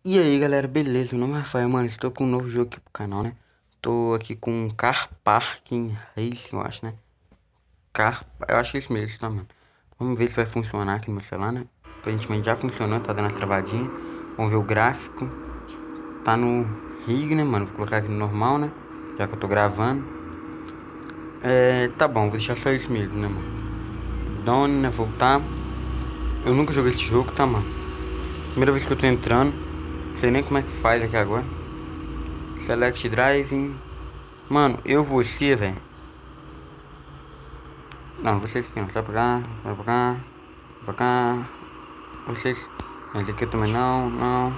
E aí galera, beleza? Meu nome é Rafael, mano. Estou com um novo jogo aqui pro canal, né? Tô aqui com um Car Parking Racing, eu acho, né? Eu acho que é isso mesmo, tá, mano? Vamos ver se vai funcionar aqui no meu celular, né? Aparentemente já funcionou, tá dando as travadinhas. Vamos ver o gráfico. Tá no rig, né, mano? Vou colocar aqui no normal, né? Já que eu tô gravando. Tá bom, vou deixar só isso mesmo, né, mano? Done, né? Voltar. Eu nunca joguei esse jogo, tá, mano? Primeira vez que eu tô entrando. Não sei nem como é que faz aqui agora. Select Driving. Mano, você, velho. Não, vocês aqui não. Sai pra cá, vai pra cá, pra cá. Vocês. Mas aqui eu também não.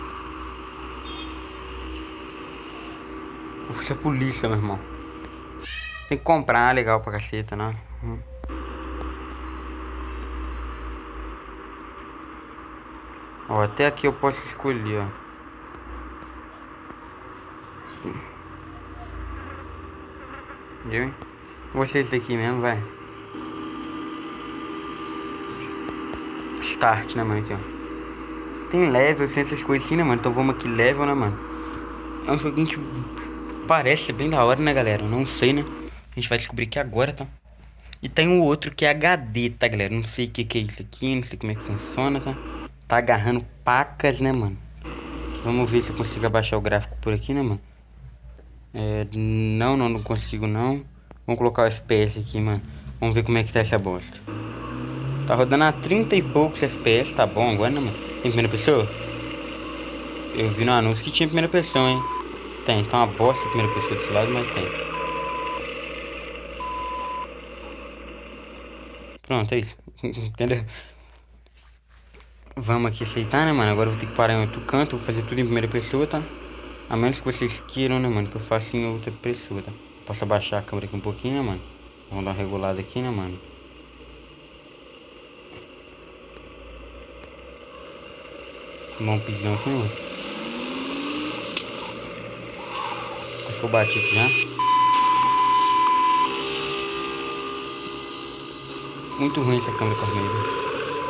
Eu fui a polícia, meu irmão. Tem que comprar, legal pra caceta, né? Ó, até aqui eu posso escolher, ó. Viu? Vocês daqui mesmo, vai. Start, né, mano? Aqui, ó. Tem level, tem essas coisas assim, né, mano? Então vamos aqui, level, né, mano? É um joguinho que parece bem da hora, né, galera? Eu não sei, né? A gente vai descobrir aqui agora, tá? E tem o outro que é HD, tá, galera? Não sei o que é isso aqui, não sei como é que funciona, tá? Tá agarrando pacas, né, mano? Vamos ver se eu consigo abaixar o gráfico por aqui, né, mano? Não consigo, não. Vamos colocar o FPS aqui, mano. Vamos ver como é que tá essa bosta. Tá rodando a 30 e poucos FPS, tá bom agora, né, mano? Tem primeira pessoa? Eu vi no anúncio que tinha primeira pessoa, hein? Tem, tá uma bosta a primeira pessoa desse lado, mas tem. Pronto, é isso. Entendeu? Vamos aqui aceitar, né, mano? Agora eu vou ter que parar em outro canto. Vou fazer tudo em primeira pessoa, tá? A menos que vocês queiram, né, mano? Que eu faça em outra pessoa, tá? Posso abaixar a câmera aqui um pouquinho, né, mano? Vamos dar uma regulada aqui, né, mano? Um pisão aqui, né, mano? Acho que eu bati aqui já. Muito ruim essa câmera vermelha, velho.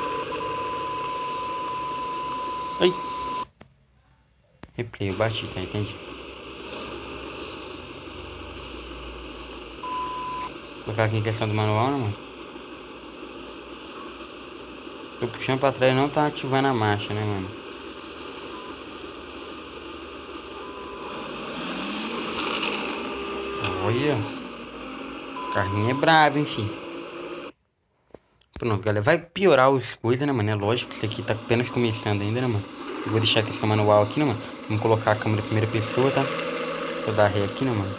Ai! Replay, eu bati, tá? Entendi. Vou colocar aqui em questão do manual, né, mano? Tô puxando pra trás, não tá ativando a marcha, né, mano? Olha. Carrinho é bravo, enfim. Pronto, galera. Vai piorar as coisas, né, mano? É lógico que isso aqui tá apenas começando ainda, né, mano? Eu vou deixar a questão manual aqui, né, mano? Vamos colocar a câmera em primeira pessoa, tá? Vou dar ré aqui, né, mano?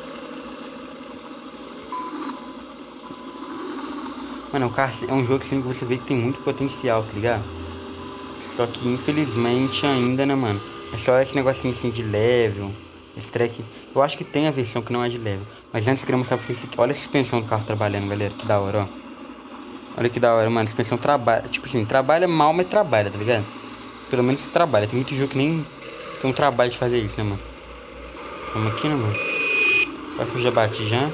Mano, o carro é um jogo assim que você vê que tem muito potencial, tá ligado? Só que infelizmente ainda, né, mano? É só esse negocinho assim de level. Esse track. Eu acho que tem a versão que não é de level. Mas antes eu queria mostrar pra vocês aqui. Olha a suspensão do carro trabalhando, galera. Que da hora, ó. Olha que da hora, mano. A suspensão trabalha. Tipo assim, trabalha mal, mas trabalha, tá ligado? Pelo menos trabalha. Tem muito jogo que nem tem um trabalho de fazer isso, né, mano? Vamos aqui, né, mano? Acho que eu já bati já.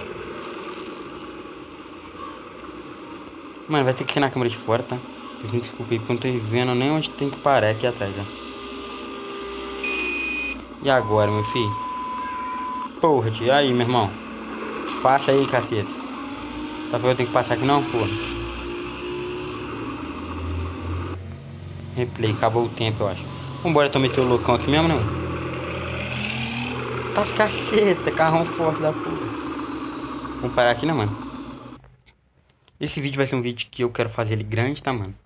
Mano, vai ter que ser na câmera de fora, tá? Me desculpa aí, porque eu não tô vendo nem onde tem que parar aqui atrás, ó. E agora, meu filho? Porra, tio. Aí, meu irmão. Passa aí, caceta. Tá vendo que eu tenho que passar aqui não, porra? Replay, acabou o tempo, eu acho. Vambora, então meter o loucão aqui mesmo, né, mano? Tá caceta, carrão forte da porra. Vamos parar aqui, né, mano? Esse vídeo vai ser um vídeo que eu quero fazer ele grande, tá, mano?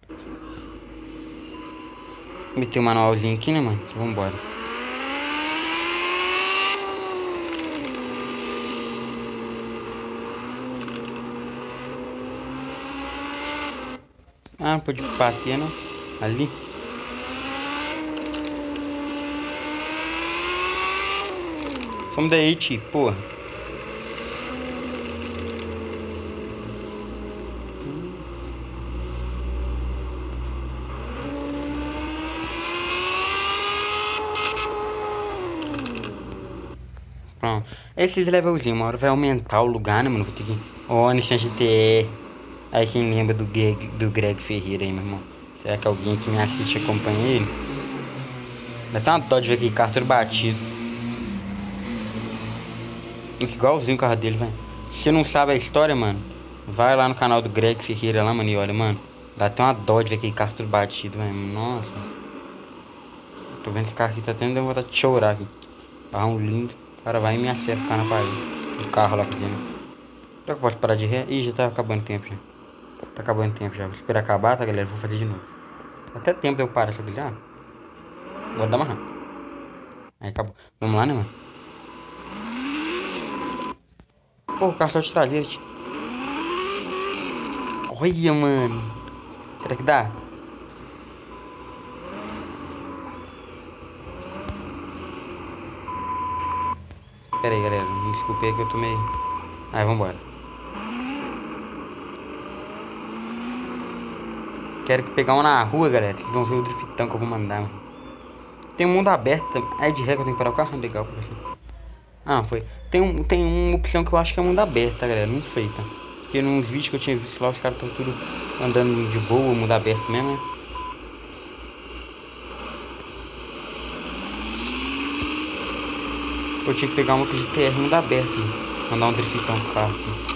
Meter o manualzinho aqui, né, mano? Então vambora. Ah, pode bater, né? Ali. Vamos daí, tio, porra. Pronto. Esses levelzinhos, uma hora vai aumentar o lugar, né, mano? Vou ter que... Ó, Nissan GTR. Aí quem lembra do Greg Ferreira aí, meu irmão? Será que alguém que me assiste acompanha ele? Dá até uma dó de ver aquele carro todo batido. Igualzinho o carro dele, velho. Se você não sabe a história, mano, vai lá no canal do Greg Ferreira lá, mano, e olha, mano. Dá até uma dó de ver aquele carro todo batido, velho. Nossa. Tô vendo esse carro aqui, tá tendo vontade de chorar aqui. Carrão lindo. O cara vai e me acerta, tá na parede. O carro lá que tem, né? Será que eu posso parar de ré? Ih, já tá acabando o tempo já. Tá acabando o tempo já. Vou esperar acabar, tá, galera? Vou fazer de novo. Até tempo de eu parar isso aqui já. Agora dá mais não. Aí acabou. Vamos lá, né, mano? Pô, o carro tá de traseira, tio. Olha, mano. Será que dá? Pera aí, galera. Me desculpe aí que eu tomei. Aí, vambora. Quero que pegar uma na rua, galera. Vocês vão ver o driftão que eu vou mandar, mano. Tem um mundo aberto. Aí de ré que eu tenho que parar o carro? Legal, professor. Ah, não foi. Tem uma opção que eu acho que é mundo aberto, tá, galera? Não sei, tá? Porque nos vídeos que eu tinha visto lá, os caras estão tudo andando de boa, mundo aberto mesmo, né? Eu tinha que pegar uma de TR mundo aberto, né? Mandar um driftão pro carro aqui.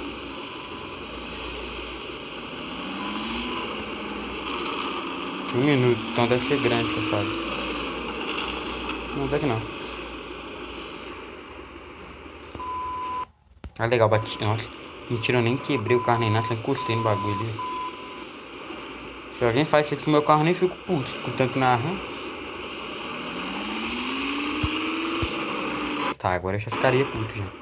Um minuto, então deve ser grande essa fase. Não, até que não. Ah, legal, bati. Nossa, mentira, eu nem quebrei o carro nem nada, só encostei no bagulho ali. Se alguém faz isso aqui no meu carro, eu nem fico puto, com o tanque na rua. Tá, agora eu já ficaria puto já.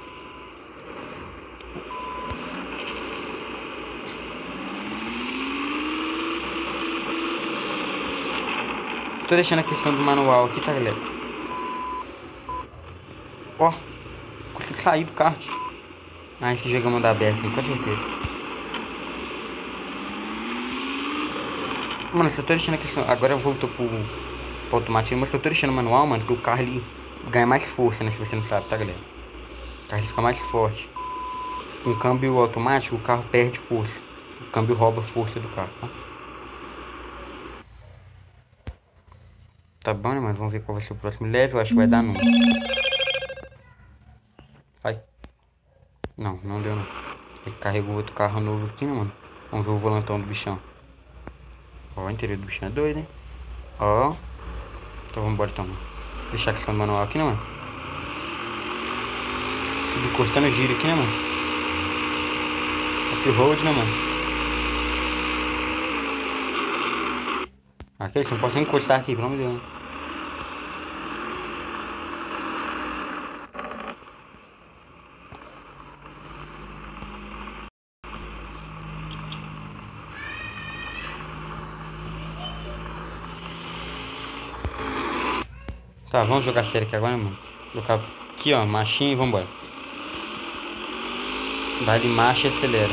Tô deixando a questão do manual aqui, tá, galera? Ó, consigo sair do kart. Ah, esse jogo é mundo aberto, sim, com certeza. Mano, se eu tô deixando a questão... Agora voltou pro automático, mas se eu tô deixando o manual, mano, que o carro ele ganha mais força, né? Se você não sabe, tá, galera? O carro ele fica mais forte. Com o câmbio automático, o carro perde força. O câmbio rouba a força do carro, tá? Tá bom, né, mano? Vamos ver qual vai ser o próximo level. Eu acho que vai dar num. Vai. Não, não deu não. Ele carregou outro carro novo aqui, né, mano? Vamos ver o volantão do bichão. Ó, o interior do bichão é doido, hein? Ó. Então vamos embora, então, mano. Deixar a questão do manual aqui, né, mano? Subir cortando giro aqui, né, mano? Off-road, né, mano? Aqui, você não pode nem encostar aqui, pelo amor de Deus, né? Tá, vamos jogar sério aqui agora, mano. Colocar aqui, ó, marchinha e vambora. Dá-lhe marcha e acelera.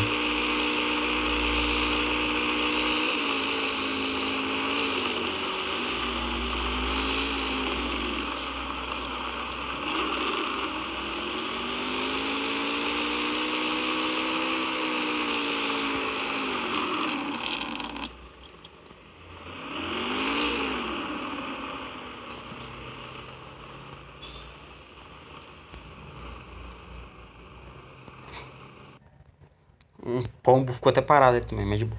Um pombo ficou até parado ali também, mas de boa.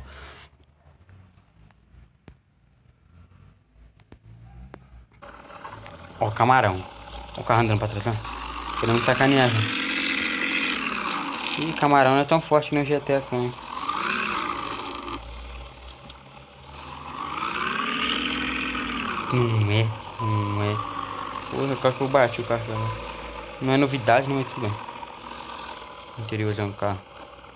Ó, camarão. Ó o carro andando pra trás, ó. Querendo me sacanear, já. Ih, camarão não é tão forte que nem o GT, não. Não é, não é. Porra, quase que eu bati o carro agora. Não é novidade, não é tudo bem. Interiorzão do carro.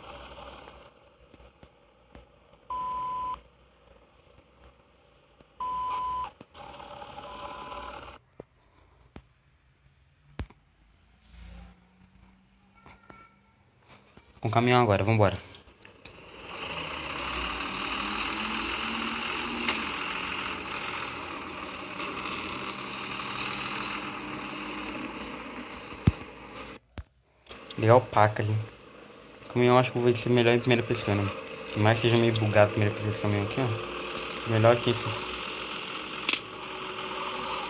Com o caminhão agora, vambora. Legal paca ali. O caminhão acho que vai ser melhor em primeira pessoa, né? Por mais que seja meio bugado a primeira pessoa esse caminhão aqui, ó. Vai ser melhor que isso.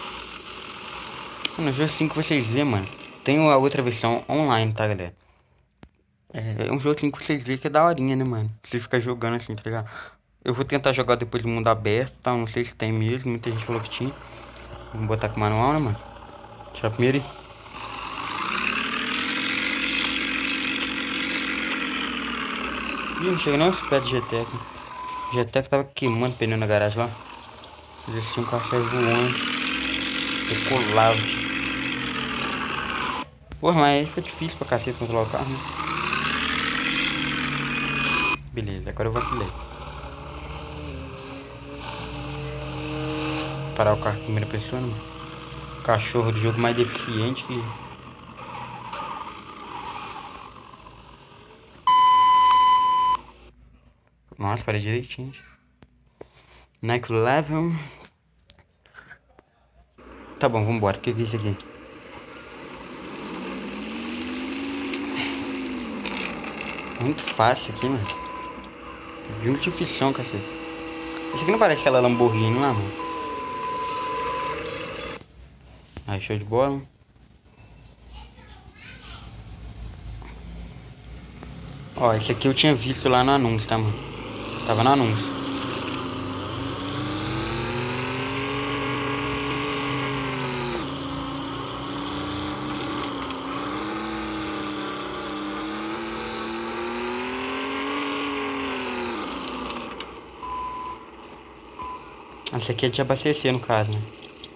No jogo 5 vocês vê, mano. Tem a outra versão online, tá, galera? É um jogo assim que vocês vê que é daorinha, né, mano? Você fica jogando assim, tá ligado? Eu vou tentar jogar depois do mundo aberto, tá? Não sei se tem mesmo, muita gente falou que tinha. Vamos botar com o manual, né, mano? Deixa eu primeiro ir. Ih, não chega nem aos pés do GTEC. O GTEC tava queimando pneu na garagem lá. Eles tinham um carro sair voando. Decolava, tio. Porra, mas fica difícil pra cacete controlar o carro, né? Beleza, agora eu vacilei. Parar o carro em primeira pessoa, né, mano? Cachorro do jogo mais deficiente que... Nossa, parei direitinho. Next level. Tá bom, vambora. O que é isso aqui? Muito fácil aqui, mano. Muito difícil, cacete. Esse aqui não parece aquela Lamborghini lá, mano. Aí, show de bola. Ó, esse aqui eu tinha visto lá no anúncio, tá, mano? Tava no anúncio. Esse aqui é de abastecer, no caso, né?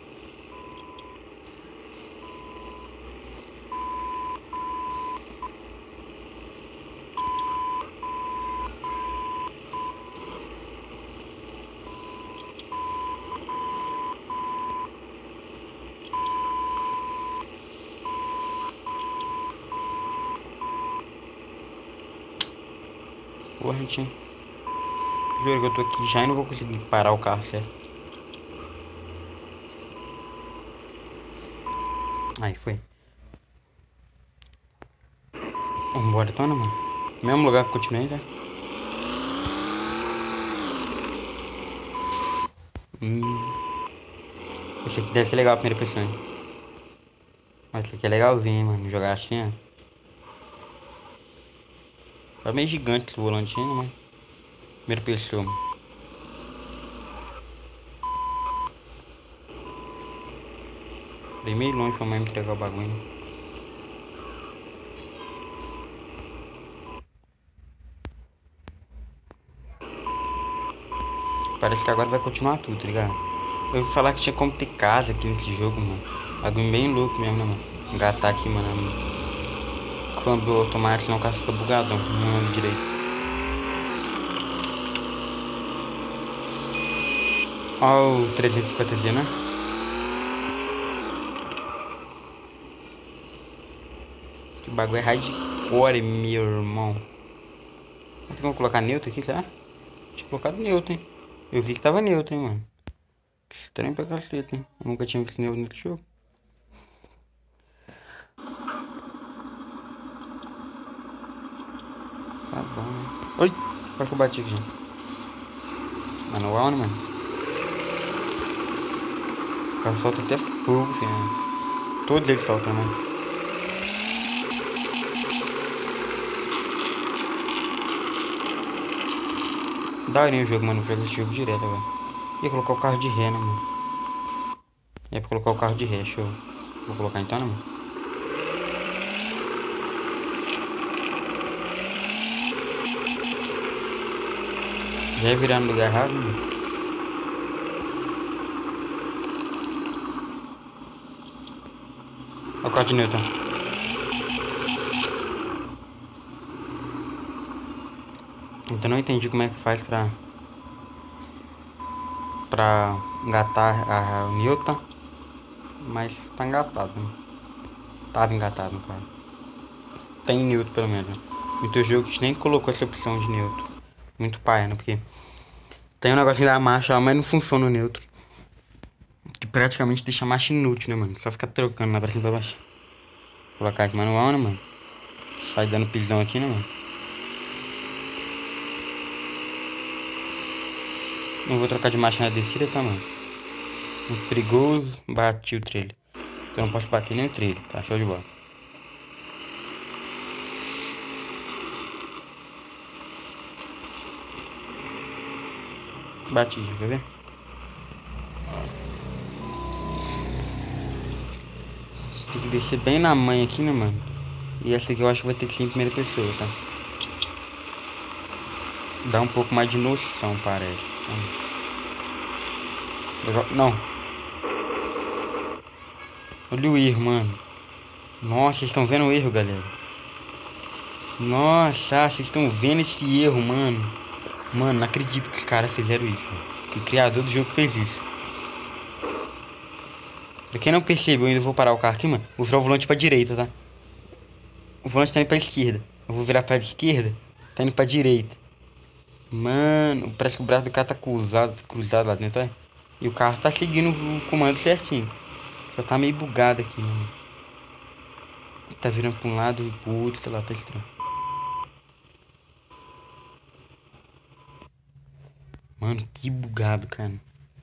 Porra, gente. Juro que eu tô aqui já e não vou conseguir parar o carro, certo? Aí, foi. Vambora então, né, mano? Mesmo lugar que eu continuei, tá? Esse aqui deve ser legal a primeira pessoa, hein? Mas esse aqui é legalzinho, mano. Jogar assim, ó. Tá meio gigante esse volantinho, mas... Primeira pessoa, mano. Dei meio longe pra mãe me entregar o bagulho, né? Parece que agora vai continuar tudo, tá ligado? Eu ouvi falar que tinha como ter casa aqui nesse jogo, mano. Bagulho bem louco mesmo, né, mano? Engatar aqui, mano. Câmbio automático, senão o carro fica bugadão. Não anda direito. Ó o 350Z, né? Que bagulho é hardcore, meu irmão. Tem como colocar neutro aqui, será? Tinha colocado neutro, hein? Eu vi que tava neutro, hein, mano. Que estranho pra caceta, hein? Eu nunca tinha visto neutro nesse jogo. Tá bom. Oi! Quase que eu bati aqui, gente. Manual, né, mano? O carro solta até fogo, assim, né? Todos eles soltam, né? Daorinha o jogo, mano. Eu jogo esse jogo direto agora. Ia colocar o carro de ré, né, mano? Ia pra colocar o carro de ré, show. Vou colocar então, né, mano? Já ia virar no lugar errado, né, mano? Olha o carro de Newton. Então não entendi como é que faz pra engatar o Newton. Mas tá engatado, né? Tava engatado, no caso. Tem Newton, pelo menos, né? Muitos jogos nem colocou essa opção de neutro. Muito paia, né? Porque tem um negocinho da marcha lá, mas não funciona o neutro. Que praticamente deixa a marcha inútil, né, mano? Só ficar trocando lá pra cima e pra baixo. Vou colocar aqui manual, né, mano? Sai dando pisão aqui, né, mano? Não vou trocar de marcha na descida, tá, mano? Muito perigoso. Bati o trailer. Então eu não posso bater nem o trilho, tá? Show de bola. Bati, quer ver? Tem que descer bem na manha aqui, né, mano? E essa aqui eu acho que vai ter que ser em primeira pessoa, tá? Dá um pouco mais de noção, parece. Não. Olha o erro, mano. Nossa, vocês estão vendo o erro, galera? Nossa, vocês estão vendo esse erro, mano. Mano, não acredito que os caras fizeram isso. Que o criador do jogo fez isso. Pra quem não percebeu, eu ainda vou parar o carro aqui, mano. Vou virar o volante pra direita, tá? O volante tá indo pra esquerda. Eu vou virar pra esquerda. Tá indo pra direita. Mano, parece que o braço do cara tá cruzado lá dentro, olha. E o carro tá seguindo o comando certinho. Só tá meio bugado aqui, mano. Tá virando pra um lado e pro outro, sei lá, tá estranho. Mano, que bugado, cara.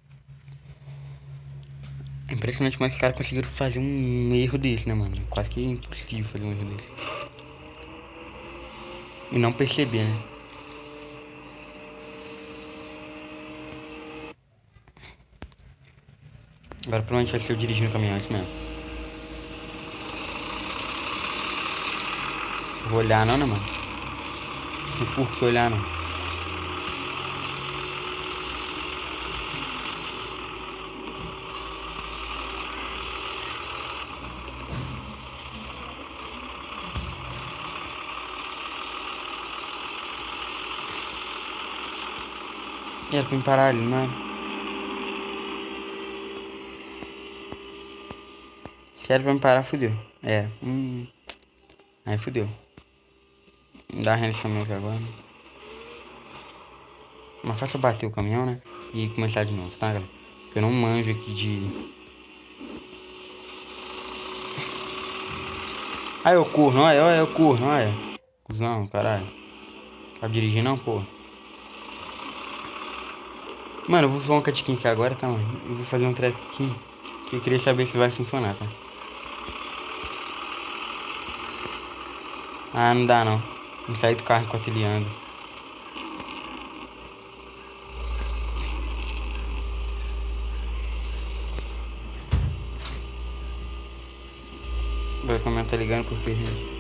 É impressionante como os caras conseguiram fazer um erro desse, né, mano? Quase que impossível fazer um erro desse. E não perceber, né? Agora provavelmente vai ser eu dirigindo o caminhão, é isso mesmo. Vou olhar não, né, mano? Não tem por que olhar não. Era pra me parar ali, não era? Se era pra me parar, fudeu. Era. Aí fudeu. Não dá renda esse caminhão aqui agora. Mas fácil eu bater o caminhão, né? E começar de novo, tá, galera? Porque eu não manjo aqui de... Ah, eu corro, não é? Eu corro, não é? Cusão, caralho. Sabe dirigir não, pô? Mano, eu vou fazer um catiquinho aqui agora, tá, mano? Eu vou fazer um treco aqui que eu queria saber se vai funcionar, tá? Ah, não dá não. Não sair do carro enquanto ele anda. Vai comentar tá ligando por quê, gente?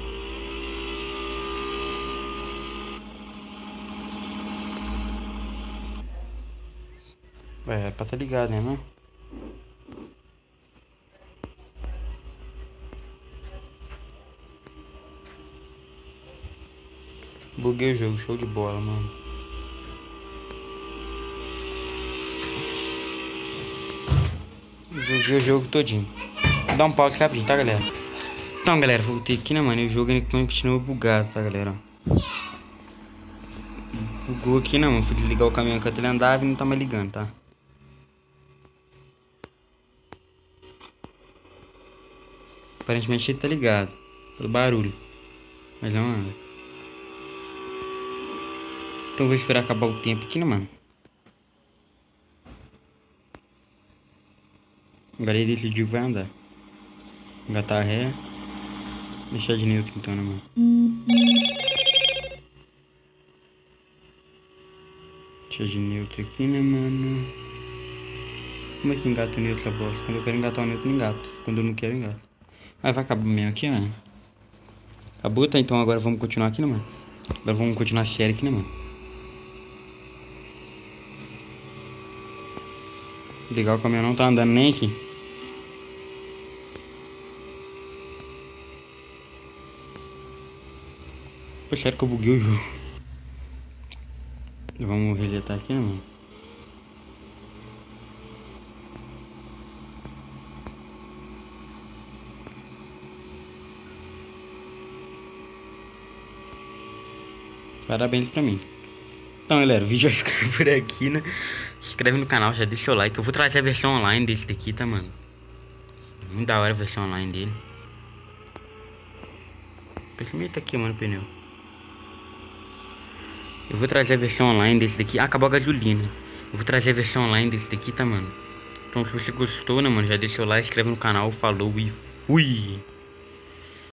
É pra tá ligado, né, mano? Buguei o jogo, show de bola, mano. Buguei o jogo todinho. Vou dar um pause rapidinho, tá, galera? Então, galera, voltei aqui, né, mano? E o jogo ainda continua bugado, tá, galera? Bugou aqui, não, mano. Fui desligar o caminhão enquanto ele andava e não tá mais ligando, tá? Aparentemente ele tá ligado. Pelo barulho. Mas não anda. Então eu vou esperar acabar o tempo aqui, né, mano? Agora ele decidiu que vai andar. Engatar ré. Deixar de neutro então, né, mano? Deixar de neutro aqui, né, mano? Como é que engata o neutro essa bosta? Quando eu quero engatar o neutro, eu engato. Quando eu não quero, eu engato. Aí vai acabar mesmo aqui, mano. Acabou, tá? Então agora vamos continuar aqui, né, mano? Agora vamos continuar a série aqui, né, mano? Legal, o caminhão não tá andando nem aqui. Pô, sério que eu buguei o jogo. Vamos resetar aqui, né, mano? Parabéns pra mim. Então, galera, o vídeo vai ficar por aqui, né? Se inscreve no canal, já deixa o like. Eu vou trazer a versão online desse daqui, tá, mano? Muito da hora a versão online dele. Percebe tá aqui, mano, o pneu. Eu vou trazer a versão online desse daqui. Ah, acabou a gasolina. Eu vou trazer a versão online desse daqui, tá, mano? Então se você gostou, né, mano, já deixa o like, inscreve no canal, falou e fui!